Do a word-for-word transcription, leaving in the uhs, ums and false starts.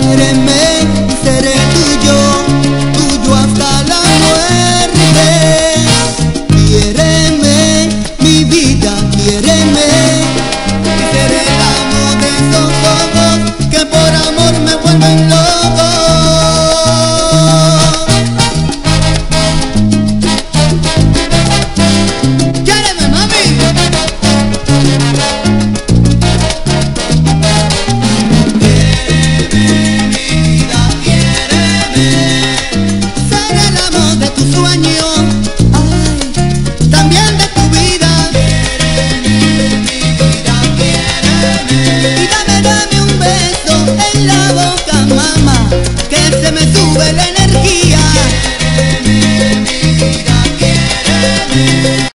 quiéreme y seré tuyo, tuyo hasta la muerte. Quiéreme, mi vida, quiéreme, y seré el amo de esos ojos que por amor me vuelven loco. ¡Quiéreme, mami! Quiéreme, mi vida, quiéreme, seré el amor de tu sueño, ay, también de tu vida. Quiéreme, mi vida, quiéreme, y dame, dame un beso en la boca, mamá, que se me sube la energía.